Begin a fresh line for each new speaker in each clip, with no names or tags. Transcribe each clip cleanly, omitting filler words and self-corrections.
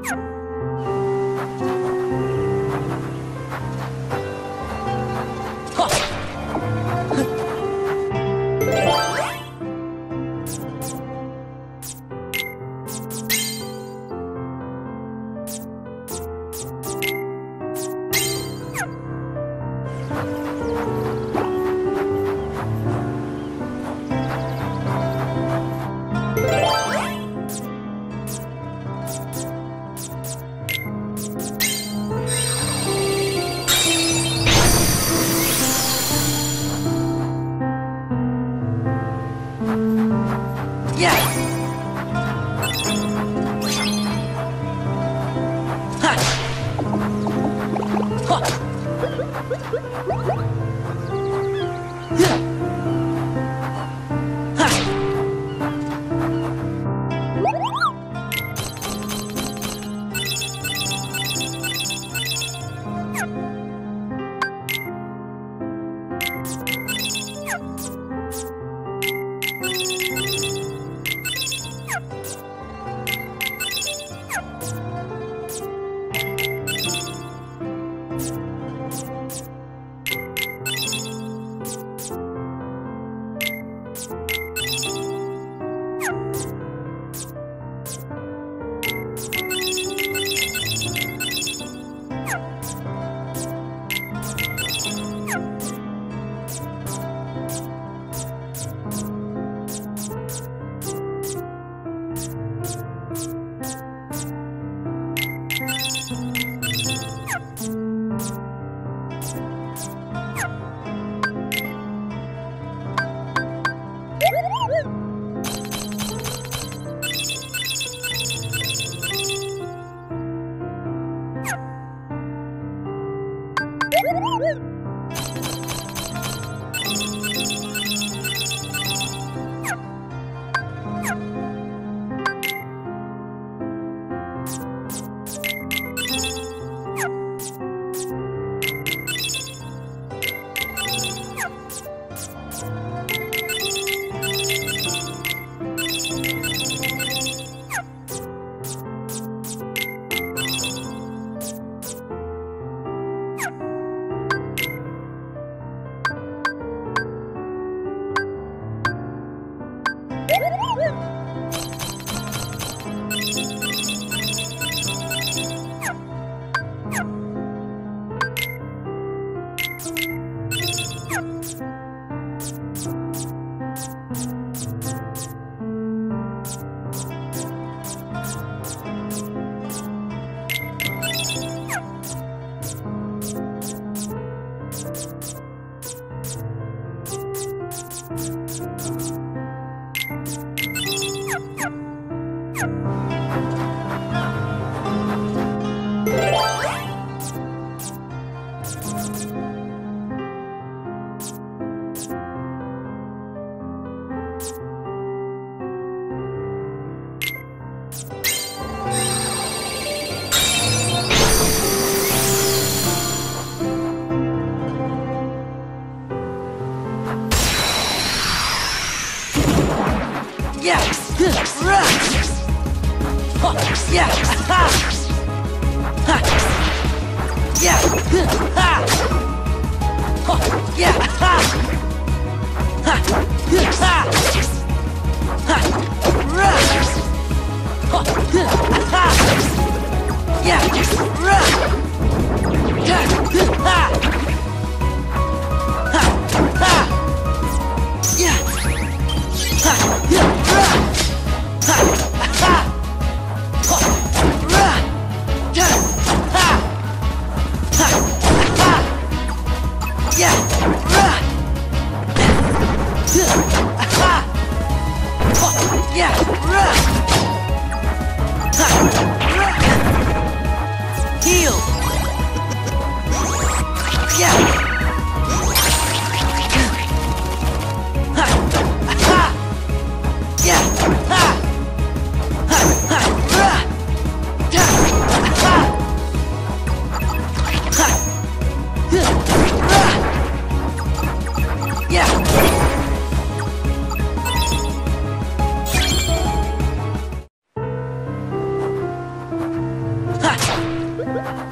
Yeah!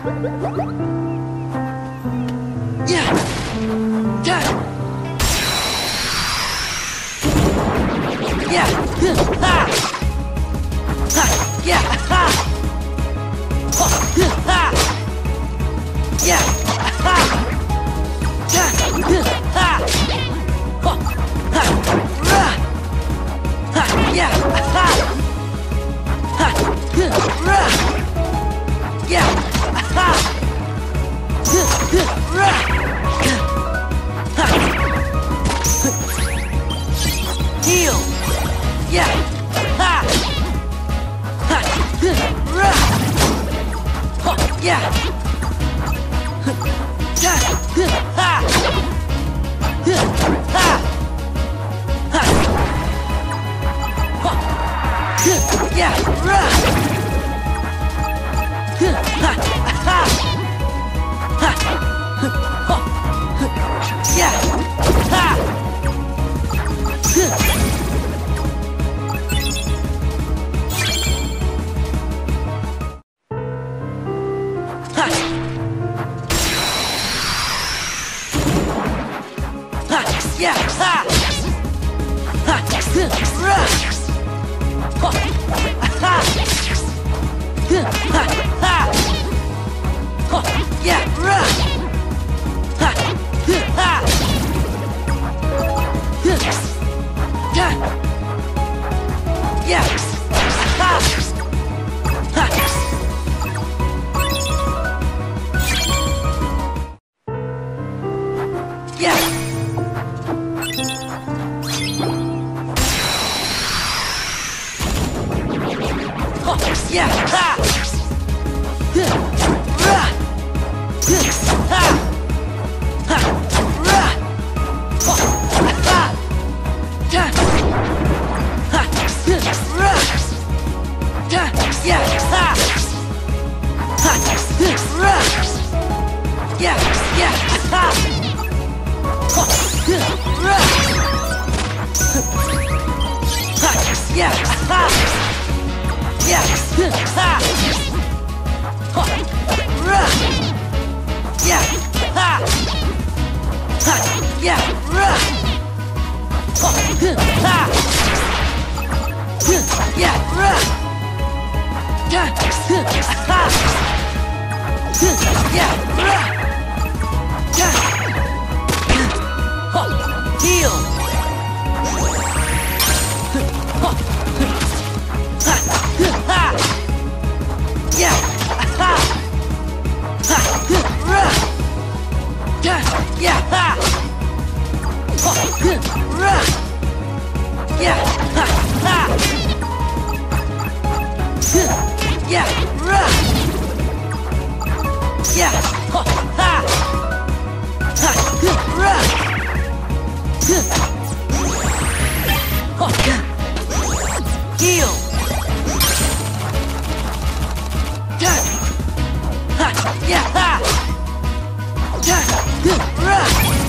Yeah. Yeah. Yeah. Ha. Ha. Yeah. Ha. Ha. Ha. Yeah. Ha. Yeah. Ha. Ha. Ha. Ra. Ha. Yeah. Ha. Ha. Ra. Yeah. Ha. Ra. Ha. Heal. Yeah. Ha. Ha. Ra. Ha. Yeah. Yeah. Ha. Ha. Ha. Ha. Yeah. Ra. Ha. Ha. Ha. Yeah. Ha. Yeah, ha! Ha! Ra! Ha! Ha! Ha! Ha! Ha! Yeah, ra! Ha! Ha! Yeah! Yeah! Ha! Ha! Yeah! Yeah, ha! Ra! Ha! Ha! Ra! Ha! Ha! Yeah! Ha! Ra! Yeah! Yeah! Ha! Ha! Ra! Yeah! Yeah! Ha! Ha! Ra! Ha! Yeah! Ha! Yeah! Ha! Ha! Ra! Yeah! Ha! Ha! Yeah! Ra! Ha! Ha! Yeah! Ra! Yeah! Ha! Yeah! Ra! Yeah! Ha! Heal! Ha! Ha! Yeah! Ha! Ha! Ra! Yeah! Yeah! Ha! Ha! Ra! Yeah! Ha! Ha! Yeah! Ra! Yeah! Ha! Ha! Ha! Ra! Ha! Heal! Yeah! Ha! Yeah! Ha! Yeah! Ra!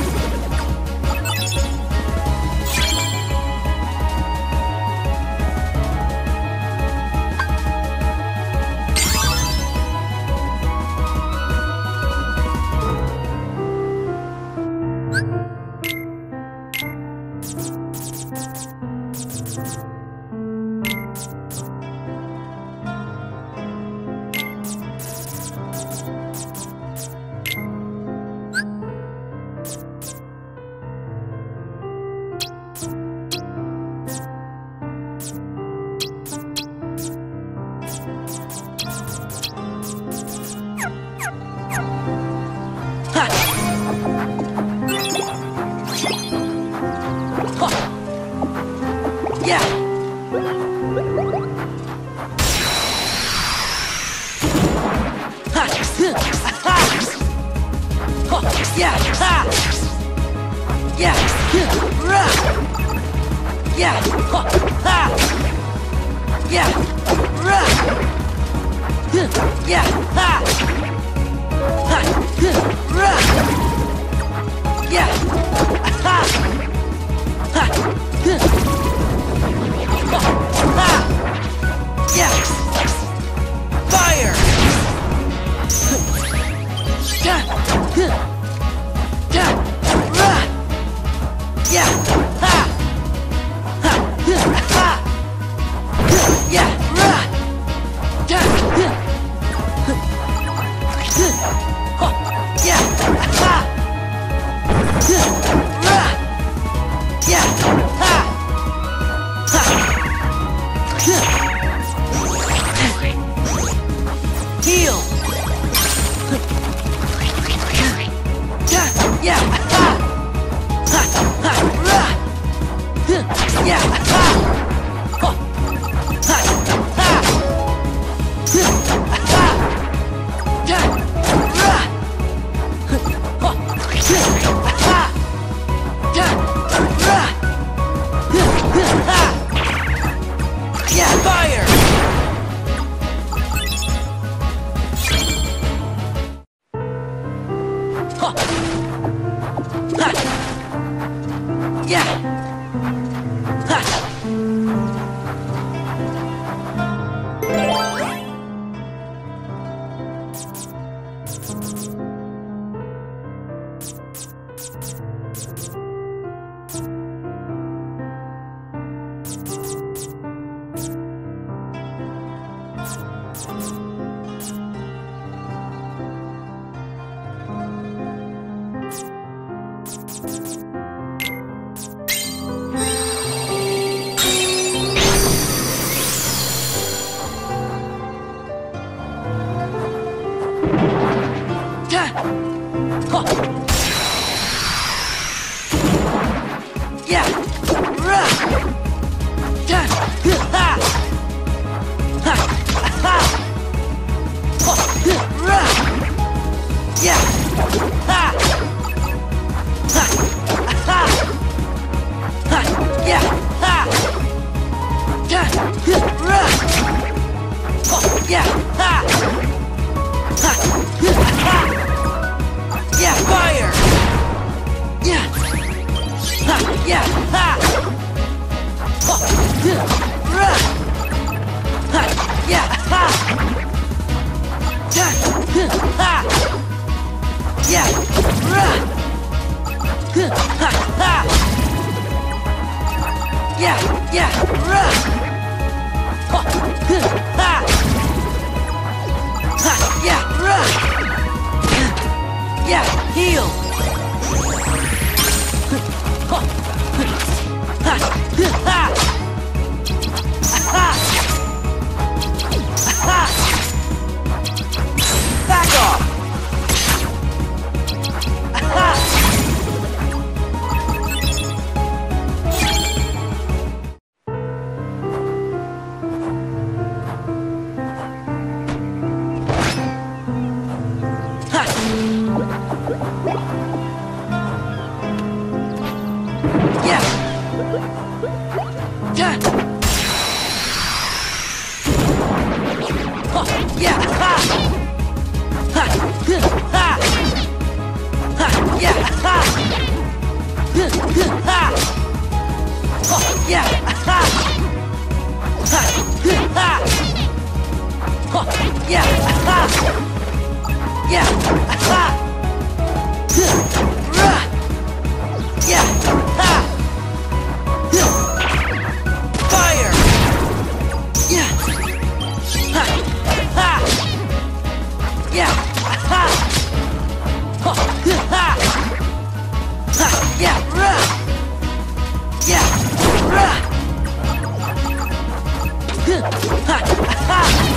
Yeah! Ha! Ha! Ha! Yeah! Ha! Yeah! Ra! Yeah! Ha! Ha! Yeah! Ra! Yeah! Ha! Ha! Ra! Yeah! Ha! Ha! Ha! Yeah! Fire! Heal! Yeah! Ha! Ha! Ha! Ra! Yeah! Ha! Ho! Ha! Ha! Ha! Ja! Ra! Ho! Ha! Ja! Ra! Ha! Yeah! Fire! Yeah. Ha. Yeah. Ra. Ja. Ha. Ha. Ha. Ho. Ra. Yeah. Ha. Ha. Ha. Ha. Yeah. Ha. Ja. Ra. Ho. Yeah. Ha. Ha. Ha. Yeah. Fire. Yeah. Ha. Yeah. Ha. Ho. Ra. Ha. Yeah. Ha. Ja. Ha. Yeah. Ra. Ha. Ha. Yeah. Yeah. Ra. Ho. Ha. Ha. Yeah. Ra. Yeah. Heal. Ho. Ha. Ha. Ha. Ha. Back off. Ha. Ha. Yeah. Ja. Oh, yeah. Ha. Ha. Ha. Ha. Yeah. Ha. Ha. Oh, yeah. Ha. Ha. Ha. Oh, yeah. Ha. Yeah. Ha. Ra. Yeah. Ha. Fire. Yeah. Ha. Ha. Yeah. Ha. Oh. Ha. Ha. Yeah. Ra. Yeah. Ra. Ha. Ha.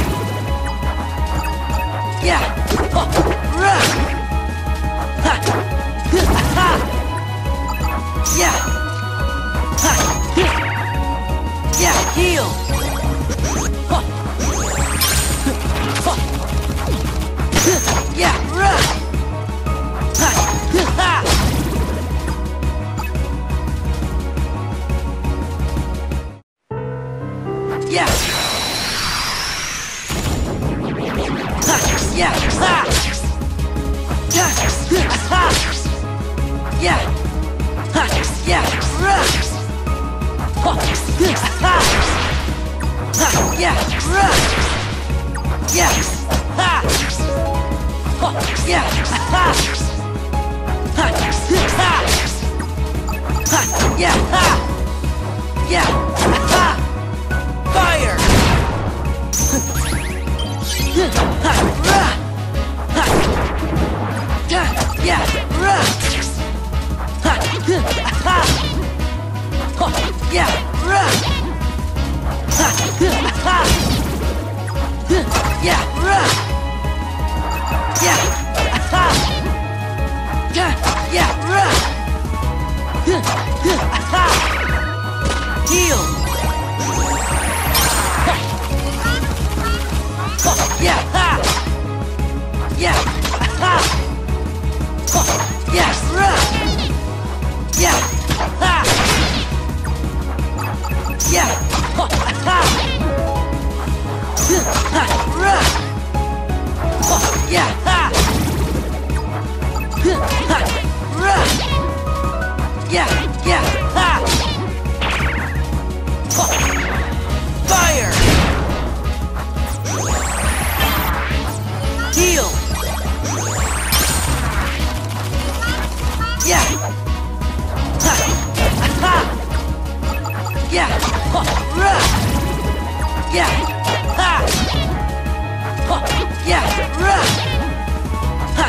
Yeah. Oh. Ra. Ha. Ha. Yeah. Ha. Yeah. Heal. Oh. Oh. Yeah. Ra. Ha. Ha. Yeah. Ha. Yeah. Ha. Ja. Ha. Yeah. Ha. Yeah. Ra. Oh. Ha. Ha. Yeah. Ra. Yeah. Ha. Oh. Yeah. Ha. Ha. Ha. Ha. Yeah. Ha. Yeah. Ha. Fire. Ha. Ra. Ha. Ja. Yeah. Ra. Ha. Ha. Oh. Yeah. Ra. Ha. Ha. Yeah. Ra. Heal! Yeah! Ha! Ha! Yeah! Ho! Rah! Yeah! Ha! Ho! Yeah! Rah! Ha!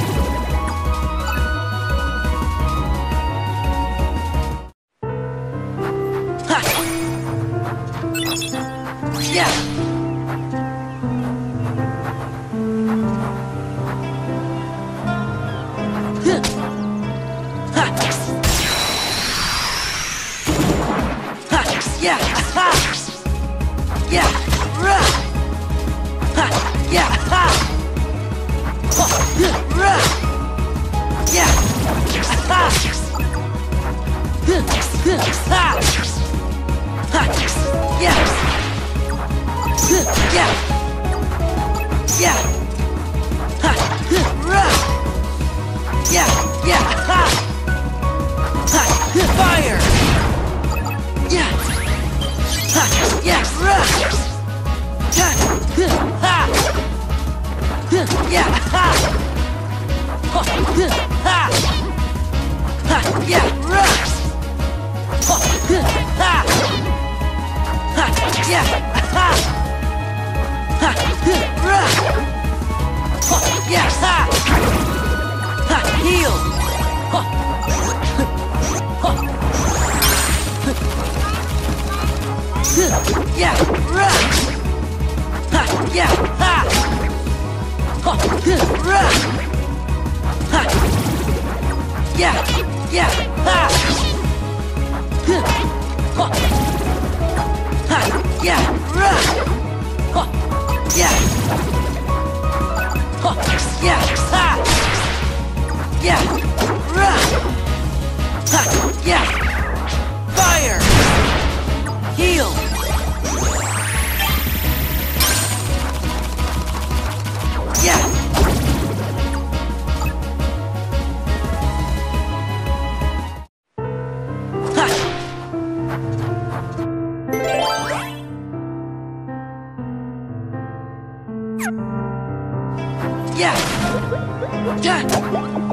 Ha! Yeah! Yeah! Ha! Yeah! Rah! Ha! Yeah! Ha! Ho! Rah! Yeah! Ha! Ha! Ha! Yeah! Yeah! Yeah! Ha! Rah! Yeah! Yeah! Ha! Ha! Fire! Yeah! Ha! Yeah! Rah! Ha! Ha! Yeah! Ha! Ho! Ha! Ha! Yeah! Rah! Ho! Ha! Ha! Yeah! Ha! Ha! Rah! Ho! Yeah! Ha! Ha! Heal! Ho! Ho! Yeah! Rah! Ha! Yeah! Ha! Ho! Rah! Ha! Yeah! Yeah! Ha! Ho! Ha! Yeah! Rah! Ho! Yeah! Ho! Yeah! Ha! Yeah! Rah! Ha! Yeah! Fire! Heal! Yeah! Ha! Yeah! Yeah!